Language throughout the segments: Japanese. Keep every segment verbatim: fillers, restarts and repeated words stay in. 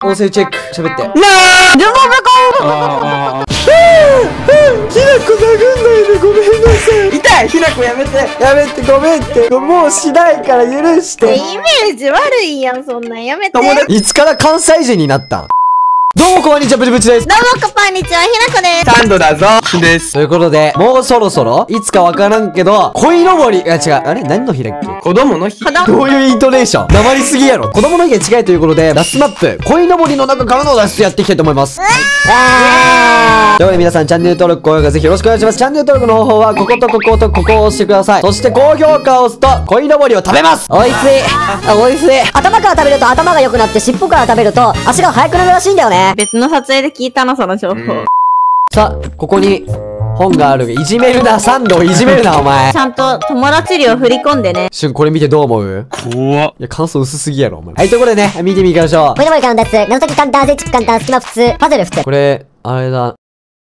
音声チェック。喋って。なーでもああひなこ殴んないでごめんなさい。 痛い。ひなこやめて。 やめてごめんって。もうしないから許してイメージ悪いやん、そんなんやめて。 友達いつから関西人になったん？どうもこんにちは、ブチブチです。 どうもこんにちは、ひなこです。 サンドだぞ。 です。 ということで、もうそろそろ、いつかわからんけど、鯉のぼり、あ、違う、あれ何の日だっけ？ 子供の日。 子供どういうイントネーション？黙りすぎやろ。子供の日が近いということで、ラスマップ、鯉のぼりの中からの脱出やっていきたいと思います。あーということで皆さん、チャンネル登録、高評価ぜひよろしくお願いします。チャンネル登録の方法は、こことこことここを押してください。そして高評価を押すと、鯉のぼりを食べます。おいしい。あ、おいしい。 頭から食べると頭が良くなって、尻尾から食べると足が速くなるらしいんだよね。 別の撮影で聞いたの、その情報。 さあ、ここに、本がある。いじめるな、サンドをいじめるな、お前ち。ゃんと友達量振り込んでね。 しゅん、これ見てどう思う？ 怖っ。 いや、感想薄すぎやろ、お前。はい、ということでね、見てみましょう。 鯉のぼりからの脱出、謎解き簡単、正直簡単、隙間普通、パズル普通。 これ、あれだ。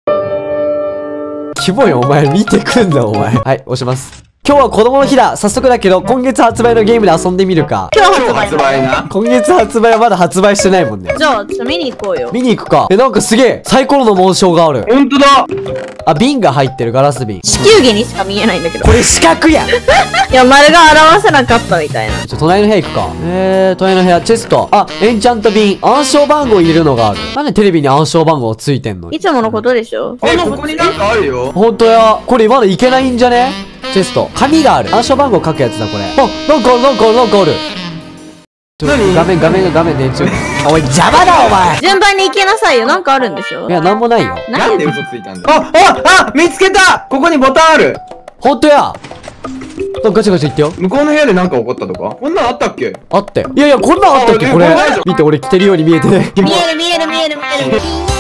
キモい、お前。見てくんだ、お前。はい、押します。今日は子供の日だ。早速だけど、今月発売のゲームで遊んでみるか。 今日今日発発売。 売な。 今月発売はまだ発売してないもんね。 じゃあ、ちょっと見に行こうよ。 見に行くか。え、なんかすげえ。サイコロの紋章がある。 ほんとだ。 あ、瓶が入ってる、ガラス瓶。 地球儀にしか見えないんだけど。 これ四角やん。ちいや、丸が表せなかったみたいな。 ょ、隣の部屋行くか。えー、隣の部屋、チェスト。あ、エンチャント瓶。暗証番号入れるのがある。なんでテレビに暗証番号ついてんの？ いつものことでしょ？ え、ここになんかあるよ。 ほんとや。これまだいけないんじゃね？チェスト。紙がある。暗証番号書くやつだ、これ。あ、なんかある、なんかある、なんかある。 何？ 画面、画面が画面電柱。おい、邪魔だ、お前。 順番に行きなさいよ。なんかあるんでしょ？ いや、なんもないよ。 なんで嘘ついたんだ。あ、あ、あ、見つけた。ここにボタンある。 ほんとや。ガチャガチャ言ってよ。 向こうの部屋でなんか起こったとか？こんなんあったっけ？ あったよ。いやいや、こんなんあったっけ、これあこれないじゃん。 見て、俺着てるように見えてね。 見える見える見える見える。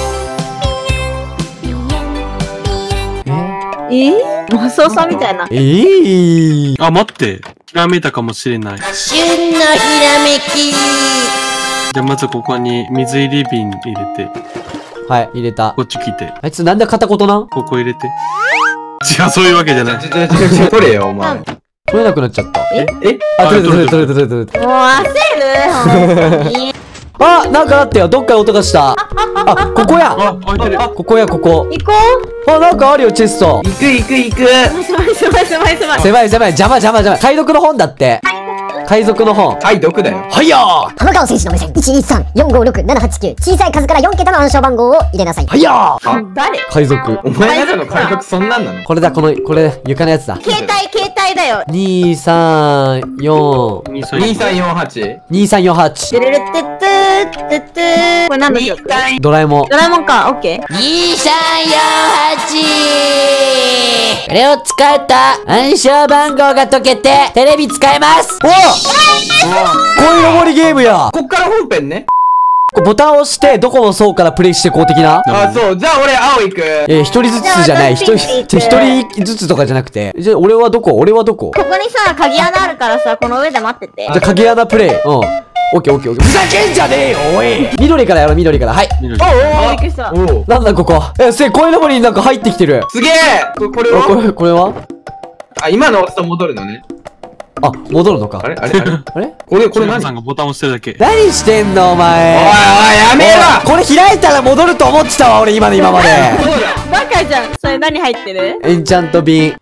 えー、マスオさんみたいな。 えー。 あ、待って。ひらめいたかもしれない。 旬のひらめき。 じゃあまずここに水入り瓶入れて、 はい、入れた。 こっち来て、 あいつなんで片言なん？ ここ入れて。違う、そういうわけじゃない。 ちょちょちょちょ取れよ、お前。 取れなくなっちゃった。 えあ、取れた取れた取れた取れた取れた。 もう焦るほんとに。 あ、なんかあったよ。どっかで音がした。あ、ここや。 あ、開いてる。 ここや、ここ。 行こあ、なんかあるよ、チェスト。 行く行く行く。 う。狭い狭い狭い狭い。 狭い狭い、邪魔邪魔邪魔。海賊の本だって。海賊の本。 はい、毒だよ。 はいやー。 浜川選手の目線、いちにさんよんごろくななはちきゅう。小さい数からよん桁の暗証番号を入れなさい。 はいやー。 あ、 誰？ 海賊。 お前中の海賊そんなんなの？ これだ、この、これ、床のやつだ。 携帯携帯だよ。 にさんよん、 にさにさんよんはち。 にさんよんはち。 てるるってってーってってー。これ何の曲？ ドラえもん。 ドラえもんか。オッケー。 にさんよんはち。 これを使うと、暗証番号が解けて、テレビ使えます。お鯉のぼりゲームや。 こっから本編ね。 ボタンを押して、どこの層からプレイしてこう的な。 あ、そう。じゃあ俺青行く。 えー、一人ずつじゃない。一人、一人ずつとかじゃなくて。じゃあ、俺はどこ？俺はどこ？ ここにさ、鍵穴あるからさ、この上で待ってて。 じゃあ、影穴プレイ。うん。オッケーオッケーオッケー。ふざけんじゃねえよ、おい。緑からやろう、緑から。はい。 緑。 おー、びっくりした。 おお。 なんだここ。え、せ、鯉のぼりになんか入ってきてる。 すげえ。ここれあ、こは？ れ、これはあ、今の押すと戻るのね。 あ、戻るのか。 あれあれあれあれこれ、これ皆何？ さんがボタンを押してるだけ。 何してんの、おおいおい、 前。 やめろ。 これ開いたら戻ると思ってたわ、俺今の今まで。 そうだ。 バカじゃん。それ何入ってる？ エンチャント瓶。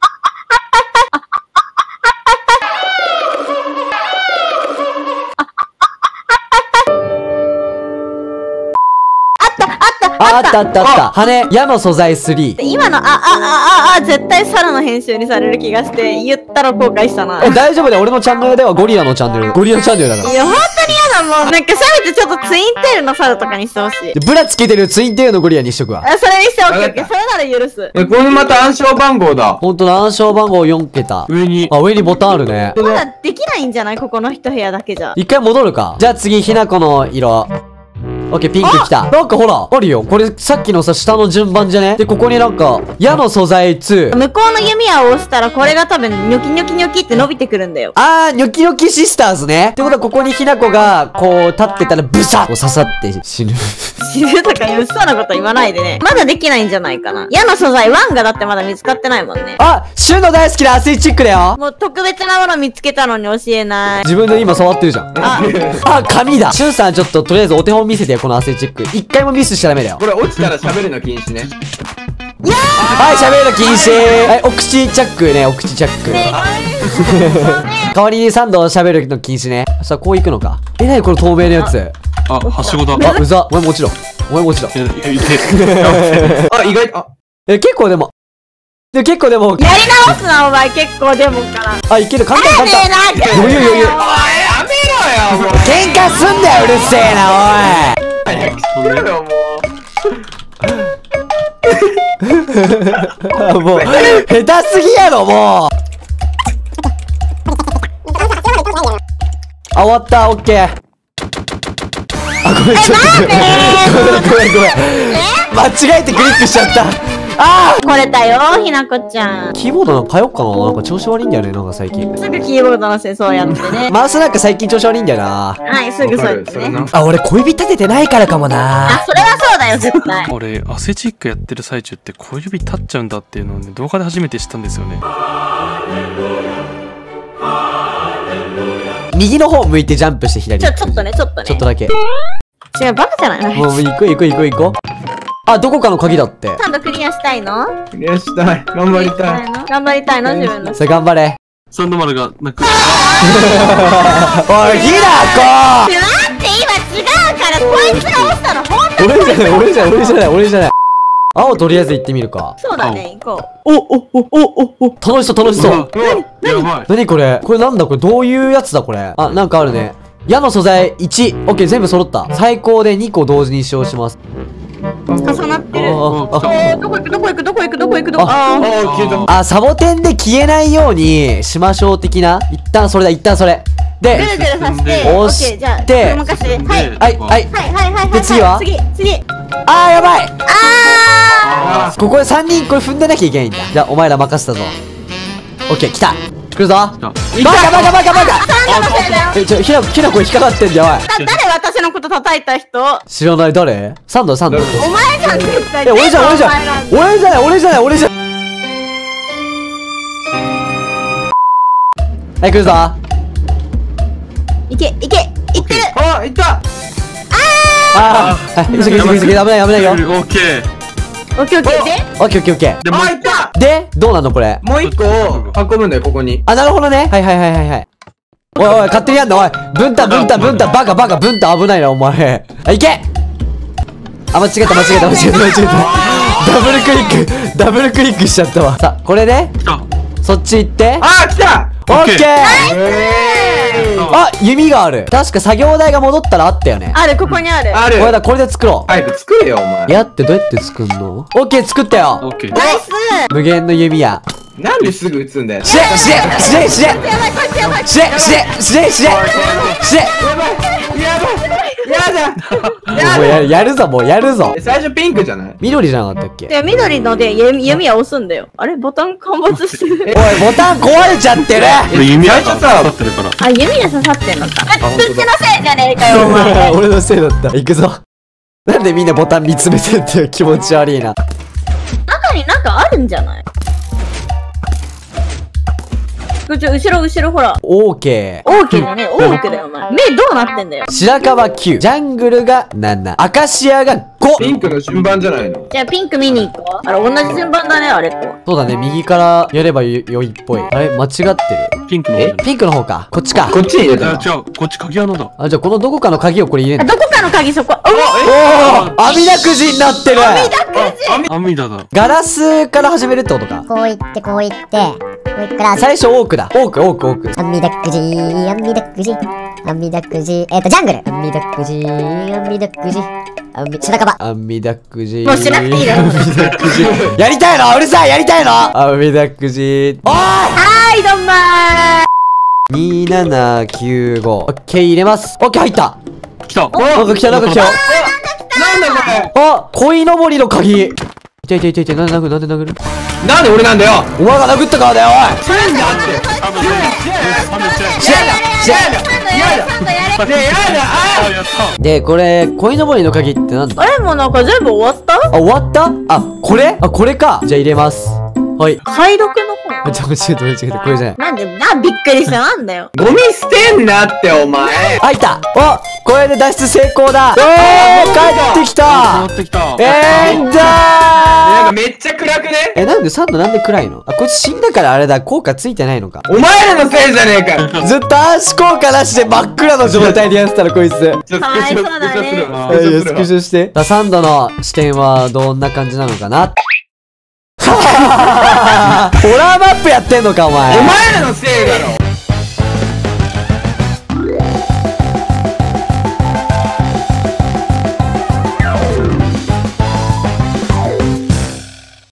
あ、あったあったあった。羽、矢の素材スリー。 今の、あ、あ、あ、あ、あ、絶対サラの編集にされる気がして、言ったら後悔したな。 え、大丈夫だよ。俺のチャンネルではゴリラのチャンネル。ゴリラチャンネルだから。 いや、本当に嫌だもん。なんかせめてちょっとツインテールのサルとかにしてほしい。 でブラつけてるツインテールのゴリラにしとくわ。 あ、それにしておけおけ。 わそれなら許す。 え、これまた暗証番号だ。 ほんとだ、暗証番号よん桁。 上に。 あ、上にボタンあるね。 まだできないんじゃない？ここの一部屋だけじゃ。 一回戻るか。じゃあ次、ひなこの色。 オッケー、ピンク来た。なんかほら、あるよ。これさっきのさ、下の順番じゃね？で、ここになんか、矢の素材に。 向こうの弓矢を押したら、これが多分、ニョキニョキニョキって伸びてくるんだよ。 あー、ニョキニョキシスターズね。ってことは、ここにひなこが、こう、立ってたら、ブサッと刺さって死ぬ。 死ぬとか、うっそなこと言わないでね。まだできないんじゃないかな。矢の素材、ワンがだってまだ見つかってないもんね。 あ、シュンの大好きなアスイチックだよ。 もう特別なもの見つけたのに教えない。 自分で今触ってるじゃん。 あ、 あ、紙だ。シュンさんちょっととりあえずお手本見せてよ、このアスイチック。一回もミスしちゃダメだよ。 これ落ちたら喋るの禁止ね。 はい、喋るの禁止。はい、お口チャックね、お口チャック。代わりにさんど喋るの禁止ね。さあ、こう行くのか。え、なにこの透明なやつ。 あ、はしごだ。 あ、うざ。お前もちろん。お前もちろん。 いや、いや、いて。 あ、意外と、あ、 え、結構でも。で、結構でも。 やり直すな、お前。結構でもから。 あ、いける。簡単簡単。余裕余裕。 おい、やめろよ、もう。 喧嘩すんだよ、うるせえな、おい。 早くしてよ、もう。 もう、下手すぎやろ、もう。あ、終わった、オッケー。あ、ごめん、ちょっとごめん。ごめん、ごめん、ごめん。間違えてクリックしちゃった。あこれだよ、ひなこちゃん。 ーキーボードなんか変えよっかな。なんか調子悪いんだよね、なんか最近。 すぐキーボードのせそうやってね。 マウスなんか最近調子悪いんだよな。 はい、すぐそうやってね。 あ、俺小指立ててないからかもな。 あ、それはそうだよ、絶対。 俺、アスレチックやってる最中って小指立っちゃうんだっていうのをね、動画で初めて知ったんですよね。 右の方向いてジャンプして左。 ちょ、ちょっとね、ちょっとね。 ちょっとだけ。 違う、バカじゃないの。 もう行こう行こう行こう行こう。あ、どこかの鍵だって。 ちゃんとクリアしたいの？ クリアしたい。頑張りたい。 頑張りたいの自分の。 さあ頑張れ。 サンドマルが、なんか、 おい、ひなこ待って、今違うから、こいつが押したの、ほんとに。 俺じゃない、俺じゃない、俺じゃない、俺じゃない。青とりあえず行ってみるか。 そうだね、行こお、お、お、お、お、お、楽しそう、楽しそう。 うわやばい。 なにこれこれなんだこれどういうやつだこれ。あ、なんかあるね。矢の素材いち。オッケー、全部揃った。最高でにこ同時に使用します。 う。重なってる。 あおあー、どこ行く、どこ行く、どこ行く、どこ行く、どこ。 あああー、消えた。 あ、サボテンで消えないようにしましょう的な。一旦それだ、一旦それ。 ぐるで、 ぐるさして、 押オッしてケー、じゃあ、任せて。はい。 はい、はい。 はいはいはいはい。 で次は次、次。 あー、やばいあここでさんにんこれ踏んでなきゃいけないんだ。じゃあ、お前ら任せたぞ。オッケー、来た。来るぞ。バカバカバカバカー、サンドのせいだよ。 え、ちょ、ひな、ひなこ引っかかってんだよ、おい。 だ誰私のこと叩いた人？ 知らない誰？サンド、サンド。 お前じゃん、絶対。 え、俺じゃん、俺じゃん。俺じゃない、俺じゃない、俺じゃん。はい、来るぞ。 いけ、いけ、いってる。 あ、いった。 あー、はい、急げ、急げ、急げ、危ない、危ないよ。 オッケー。 オッケーオッケーで。 オッケー、オッケー、オッケー。 でも、 あ、いった。 で、どうなんのこれ。 もう一個運ぶんだよ、ここに。 あ、なるほどね。はいはいはいはいはい。おいおい、勝手にやんな、おい。分担、分担、分担、バカバカ、分担危ないな、お前。あ、いけ。あ、間違えた、間違えた、間違えた、間違えた。ダブルクリック、ダブルクリックしちゃったわ。さあ、これで、 来た。 そっち行って。 あ、来た。 オッケー。 えー。 あ、弓がある。確か作業台が戻ったらあったよね。 ある、ここにある。 ある。 これだ、これで作ろう。 早く作れよ、お前。 矢ってどうやって作んの？オッケー、作ったよ。 オッケー。 ナイス。 無限の弓矢。 なんですぐ撃つんだよ。 しれ、しれ、しれ、しれ。 やばい、こいつやばい。 しれ、しれ、しれ、しれ。しれ。 やばい。やばい。やだ。 もうややるぞ、もうやるぞえ。最初ピンクじゃない？ 緑じゃなかったっけ？ で、緑ので弓弓矢押すんだよ。あれボタン陥没してる。 おい、ボタン壊れちゃってる。 弓矢が最初さ刺さってるから。 あ、弓矢刺さってんのか。そっちのせいじゃねえかよ、お前。 俺のせいだった。行くぞ。なんでみんなボタン見つめてんっていう気持ち悪いな。 中になんかあるんじゃない？こっち後ろ後ろほら。 オーケー。 オーケーだね。オーケーだよ、お前。目どうなってんだよ。 白樺きゅう。ジャングルがなな。アカシアがご。 ピンクの順番じゃないの？ じゃあピンク見に行こう。あれ、同じ順番だね、あれと。 そうだね、右からやればよ良いっぽい。あれ間違ってる。 ピンクの方じゃない。 ピンクの方か。こっちか。 こっちに入れたいや、違う。こっち鍵穴だ。 あ、じゃあこのどこかの鍵をこれ入れんの？ あどこかの鍵そこ。おおお網だくじになってる。 アミダだ。 ガラスから始めるってことか。 こういってこういってこういったら最初オークだ。オーク、オーク、オーク。 あみだくじあみだくじあみだくじえっとジャングルあみだくじあみだくじあみ白樺あみだくじ。 もうしなくていいよあみだくじ。やりたいのうるさいやりたいのあみだくじ。おーいはい、どんまー。 にーななきゅうご。オッケー入れます。オッケー入った。 来た。 なんか来たなんか来た。 なんだこれ。 あ、鯉のぼりの鍵。いていていていて、なんで殴るなんで殴るなんで俺なんだよ。 お前が殴ったからだよ、おい。 なんだって。 サムちゃんサムちゃんシェラシェラサンドやれ、サンドやれ。 ねえ、やだ。ああやったで、これ、鯉のぼりの鍵ってなんだ？ あれもうなんか全部終わったあ、終わったあ、これあ、これか。じゃあ入れます。はい。 解読のあ、ちょ、間違えた間違えた。これじゃない。 方なんで、な、びっくりした。なんだよ。 ゴミ捨てんなってお前。 あ、いた。お、これで脱出成功だ。おー、帰ってきた。 戻ってきたえー、いったなんかー。 めっちゃ暗くね。 え、なんでサンドなんで暗いの？あ、こいつ死んだからあれだ。効果ついてないのか。 お前らのせいじゃねえかよ。 ずっと暗視効果なしで真っ暗の状態でやってたらこいつ。 ちょっとかわいそうだねスクショするわあいや、スクショして。さあ、サンドの視点はどんな感じなのかな？ホラーマップやってんのか、お前。 お前らのせいだろ。